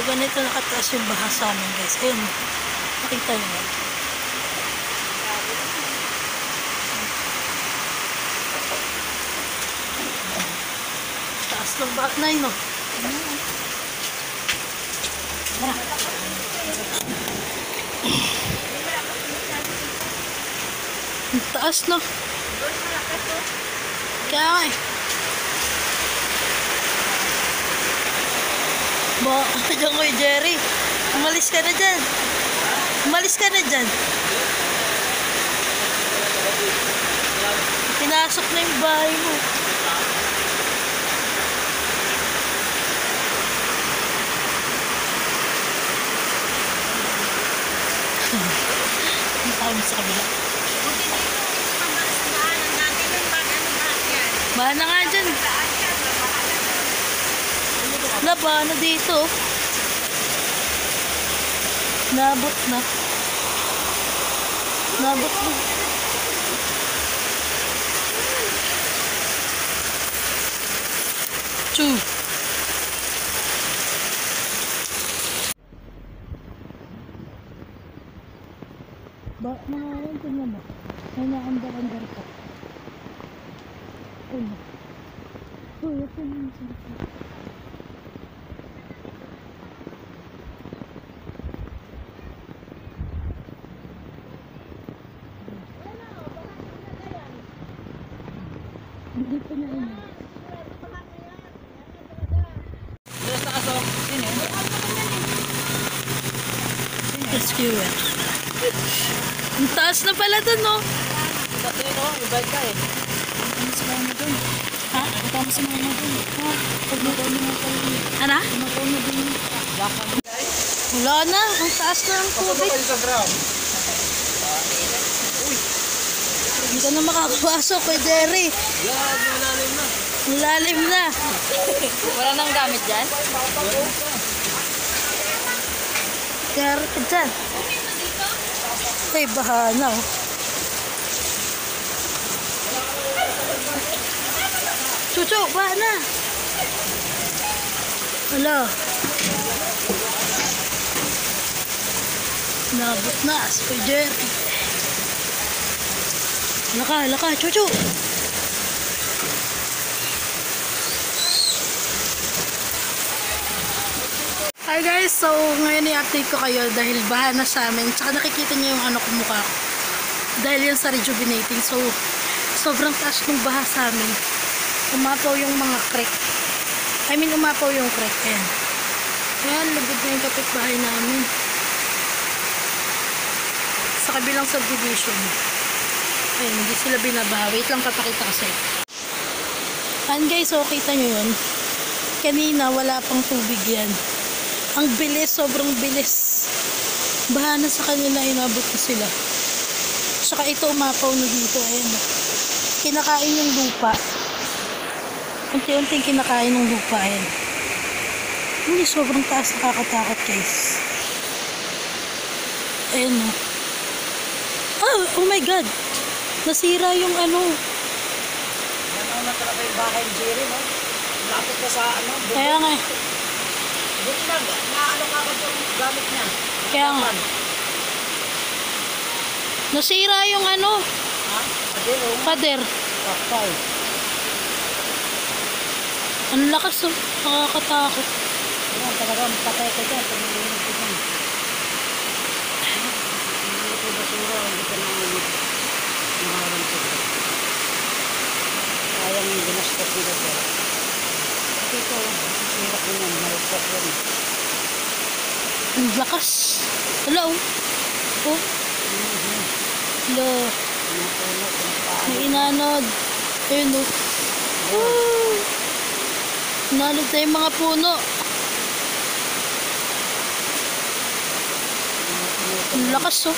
So, ganito nakataas yung baha sa amin, guys. Ayun. Makita nyo. Taas ng baha na yun, no? Ang taas, no? Kaya nga eh. Bakit dyan ko Jerry? Umalis ka na dyan. Umalis ka na dyan. Pinasok na yung bahay mo. Ang tawag sa kabila. Bahan na nga dyan. Laba na dito. Nabot na. Nabot na. Chu. Ba, mga yan, tingnan mo. May naandar-andar pa. Uy. Uy, ito na yung sarap. Hindi pa na yun. Rescuer. Ang taas na pala dun, no? Kasi, no? Ibalik ka eh. Ano sa mga mo dun? Ha? Ito sa mga mo dun. Ha? Pag nakaw mo na kayo. Ano? Nakaw mo dun. Wala na. Ang taas na ang tubig. Hindi ka na makakapasok kay Jerry. Malalim na. Malalim na. Wala nang gamit dyan? Kaya ka dyan. Ay, baha na, oh. Chuchu, baha na. Wala. Nabot na. Kay Jerry. Laka, chuchu. Hi guys, so ngayon i-update ko kayo dahil baha na sa amin. Tsaka nakikita niyo yung ano ko mukha ko. Dahil yan sa rejuvenating. So, sobrang taas ng baha sa amin. Umapaw yung mga creek. Umapaw yung creek. Ayan. Ayan, lubog na yung kapitbahay namin. Sa kabilang subdivision. Ayun, hindi sila binabaha. Wait lang, papakita kasi. Ayan guys, so kita nyo yun. Kanina, wala pang tubig yan. Ang bilis, sobrang bilis. Baha na sa kanila, inabot na sila. Saka ito, umapaw na dito. Ayan. Kinakain yung lupa. Unti-unting kinakain ng lupa. Ayan. Hindi, sobrang taas, nakakatakot guys. Ayan o. Oh my God. Nasira yung ano. Yan na talaga yung bahay ni Jerry, no? Lapit na sa ano. Kaya nga. Buti lang, naano ka ba yung gamit niya? Kaya nga. Nasira yung ano. Ha? Pader, oh. Pader. Kapal. Ang lakas oh. Nakakatakot. Yan, talagang patay ka dyan. Pag-iinit ka dyan. Hindi ito basura. Hindi ka nanginig. Nahawan ka dyan. Sayang yung ginastos nila dyan. Ito, hirap mo yan. Malupok yan. Ang lakas. Hala oh. Oh. Hala. May inanod. Ayun oh. Oh. Inanod na yung mga puno. Ang lakas oh.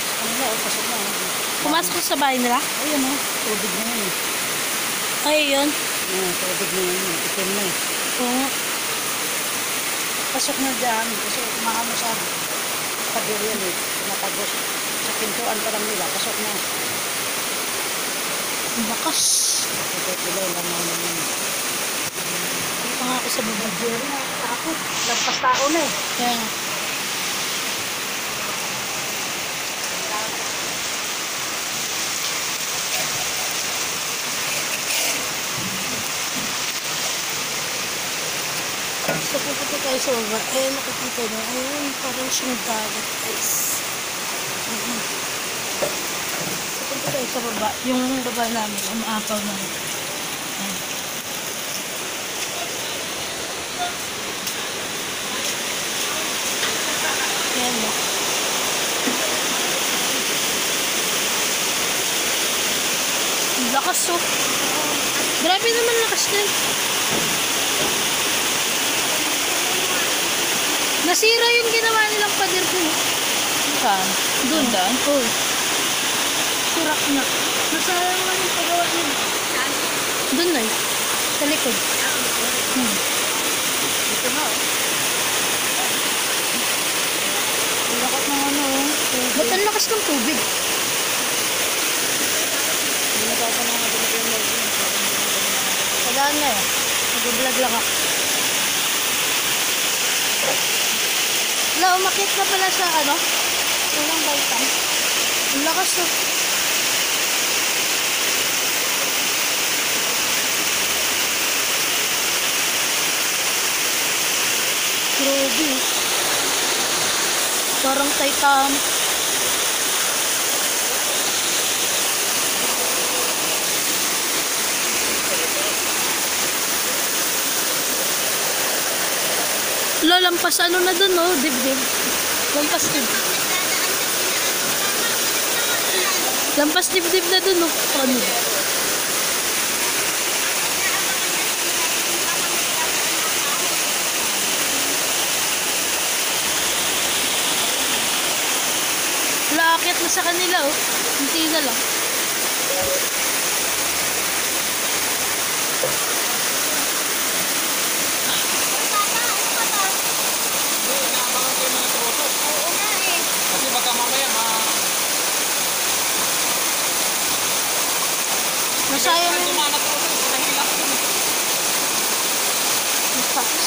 Pumasok sa bahay nila? Ayun oh. Tubig na yan eh. Ay, yun. Tubig na yan. Itim na eh. Oo. Pasok na dyan. Kasi maano sa pader yan eh. Pinatagos. Sa pintuan pa lang nila. Pasok na. Ang lakas. Ito lang naman. Hindi pa nga ako sa baba. Lagpas tao na eh. Kaya nga. So, pupunta tayo sa baba. Eh, nakikita nyo. Ayun, parang siyang dagat, guys. So, punta tayo sa baba. Yung baba namin, ang maapaw namin. Ayun. Ayan, no? Ang lakas, oh. Grabe naman lakas din. Nasira yung ginawa nilang pader ko. Saan? Doon. Oo. Surak niya. Nasara naman yung pagawa nila. Doon na eh. Sa likod. Dito na oh. Ang lakas ng ano oh. Ba't ang lakas ng tubig? Hindi na pa na natin yung log. Sadaan na eh. Nag-vlog lang ako. Wala, umakit na pala sa ano? Walang baitan. Ang lakas oh. Grabe oh. Parang Titanic. Lo, lampas ano na dun, oh, dibdib. Lampas dibdib. Lampas dibdib na dun, oh. Ano? Wala, akit na sa kanila, oh. Hindi na lang. Kasi baka mamaya Masayang yung tumanap ko sa hilak ko. taas.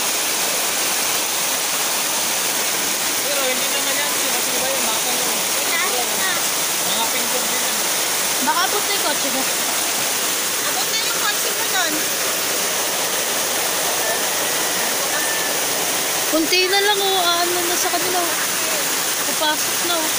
Pero hindi naman yan. Kasi ba yun? Baka yun. Mga pinggong din yan. Baka abot na yung kotse mo. Abot na yung kotse mo doon. Kunti na lang, oh. Ano na sa kanila, oh. Papasok na, oh.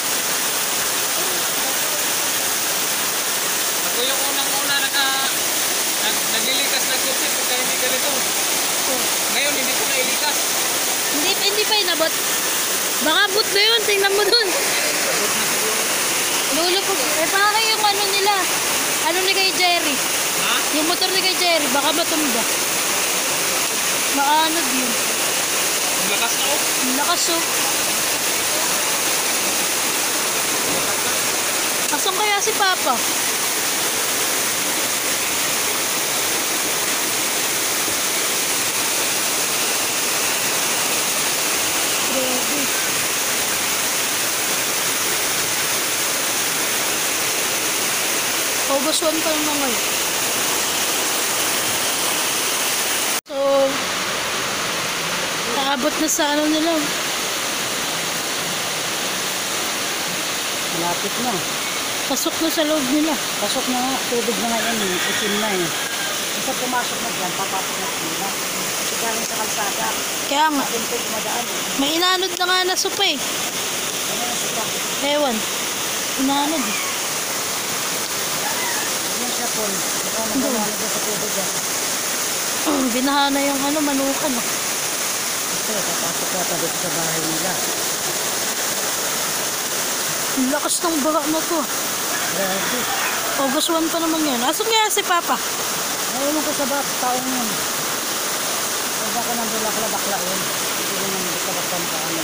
Ako yung unang-una naglilikas ng kotse pagka hindi ganito. Oh. Ngayon hindi ko na ilikas. Hindi pa inabot. Baka abot na yun. Tingnan mo dun. Lulupog. Eh, baka yung ano nila. Ano ni kay Jerry. Ha? Yung motor ni kay Jerry. Baka matumba. Maanod yun. Ang lakas na oh. Ang lakas, oh. Asan kaya si Papa? Grabe. August 1 pa naman ngayon. So, naabot na sa ano nila. Malapit na. Pasok na sa loob nila. Pasok na nga. Tubig na nga yan eh. Itim na eh. Basta pumasok na dyan, papasok na sila. Kasi galing sa kalsada. Kaya nga, Atin ko dumadaan eh. may inanod na nga na supa eh. Ano yung sita? Ewan. Inanod eh. Yan siya po. Ikaw nagawala dyan sa tubig yan. Binaha na yung ano, manukan. Oh. Ito, papasok na dito sa bahay nila. Ang lakas ng baha na to. Grabe. August 1 pa naman yan. Asan nga si Papa? Ngayon ko sa taong yun. Huwag ako nang bulak-labakla yun. Hindi ko nang bulak-labakla pa ano.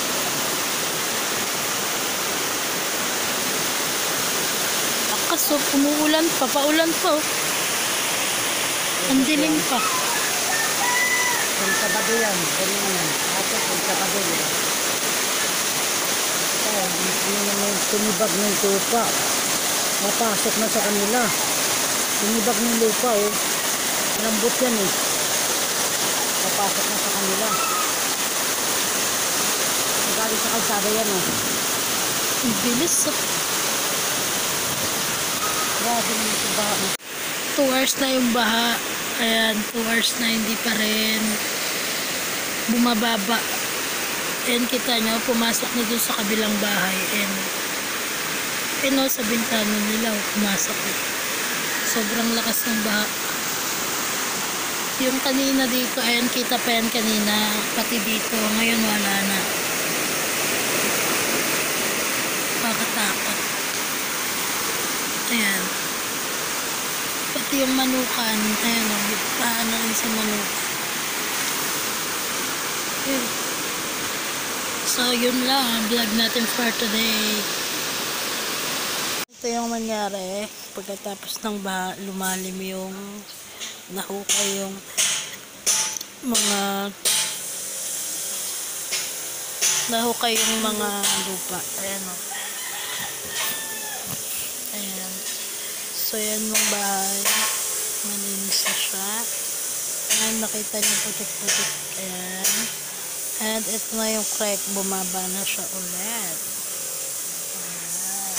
Lakas oh, umuulan pa, paulan pa oh. Ang dilim pa. Kung Sabado yan. Ganyan yan. Ako kung Sabado yan. Ano naman tumibag ng lupa. Mapasok na sa kanila. Tumibag ng lupa oh. Lambot yan eh. pumapasok na sa kanila. Galing sa kalsada yan oh. Ang bilis ah. Grabe naman ito baha mo. 2 hours na yung baha. Ayan, 2 hours na hindi pa rin bumababa. And kita nyo, pumasok na dun sa kabilang bahay. And sa bintana nila, pumasok. Sobrang lakas ng baha. Yung kanina dito, ayan, kita pa yan kanina. Pati dito, ngayon wala na. Pakatakot. Ayan. Pati yung manukan, ayan, paano rin sa manukan. Ayan. So, yun lang ang vlog natin for today. Ito yung nangyari pagkatapos ng baha, lumalim yung nahukay yung mga lupa. Ayan o. Ayan. So, yan yung bahay. Malinis na siya. Ayan, nakita niyo putik-putik. Ayan. And ito na yung crack. Bumaba na siya ulit. Ayan.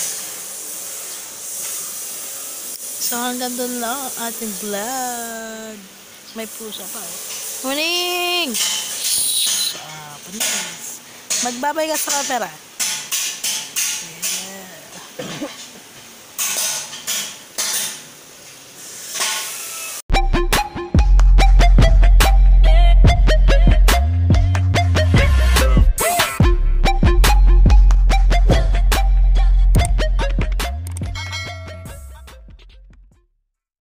So, hanggang doon lang ang ating vlog. May pusa pa. Morning! Panis. Magbabay ka sa camera.